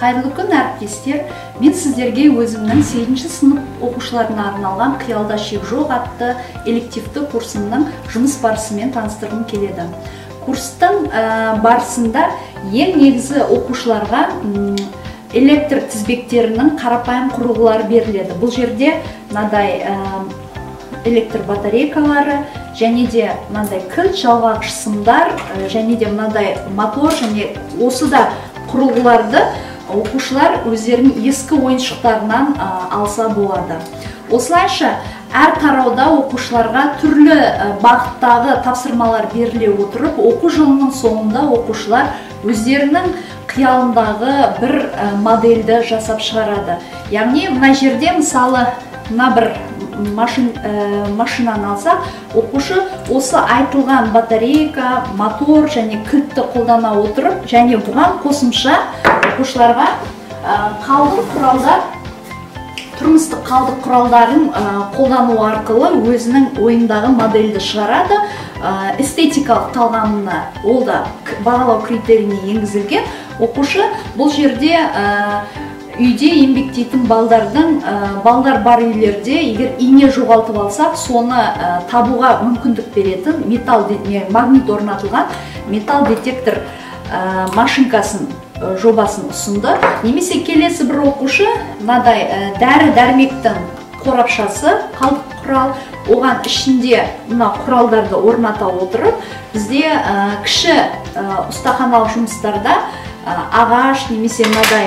Қайырлы күн әріптестер. Мен сіздерге өзімнің 8-ші сынып оқушыларына арналған «Қиялда шек жоқ» атты элективті курсымның жұмыс барысымен таныстырғым келеді. Курстың барысында ең негізі оқушыларға электр тізбектерінің қарапайым құрылғылары беріледі. Бұл жерде мынадай электр батарейкалары, және де мынадай кілт жалғағыш сымдар, және де мынадай мотор, және осы да құрылғыларды оқушылар өздерінің ескі ойыншықтарынан алса болады. Осылайша әр тарауда оқушыларға түрлі бағыттағы тапсырмалар беріле отырып, оқу жылының соңында оқушылар өздерінің қиялындағы бір модельді жасап шығарады. Яғни мына жерде мысалы мына бір машинаны алсақ, оқушы осы айтылған батарейка, мотор және кілтті қолдана отырып, және бұған қосымша оқушыларға қалдық құралдар, тұрмыстық қалдық құралдарын қолдану арқылы өзінің ойындағы модельді шығарады. Эстетикалық талғамына ол да бағалау критерийіне енгізілген. Оқушы бұл жерде үйде еңбектейтін балдар бар үйлерде егер ине жоғалтып алсақ, соны табуға мүмкіндік беретін магнит орнатылған металл детектор машинкасын жобасын ұсынды. Немесе келесі бір оқушы мынадай дәрі-дәрмектің қорапшасы, қалдық құрал, оған ішінде мына құралдарды орната отырып, бізде кіші ұстаханалық жұмыстарда ағаш немесе мынадай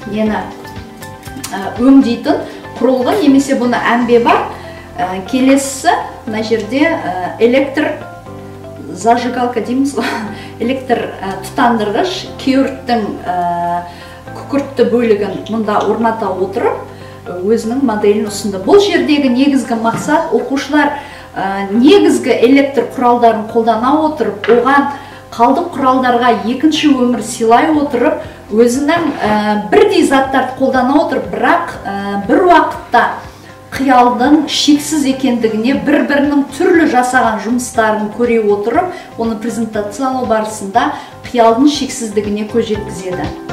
өңдейтін құрылғы, немесе бұны әмбе бар. Келесі мына жерде электр зажигалка дейміз, электр тұтандырғыш кеуірттің күкіртті бөлігін мұнда орната отырып, өзінің моделін ұсынды. Бұл жердегі негізгі мақсат оқушылар негізгі электр құралдарын қолдана отырып, оған қалдық құралдарға екінші өмір сыйлай отырып, өзінің бірдей заттарды қолдана отырып, бірақ бір уақытта қиялдың шексіз екендігіне, бір-бірінің түрлі жасаған жұмыстарын көре отырып, оны презентациялау барысында қиялдың шексіздігіне көз жеткізеді.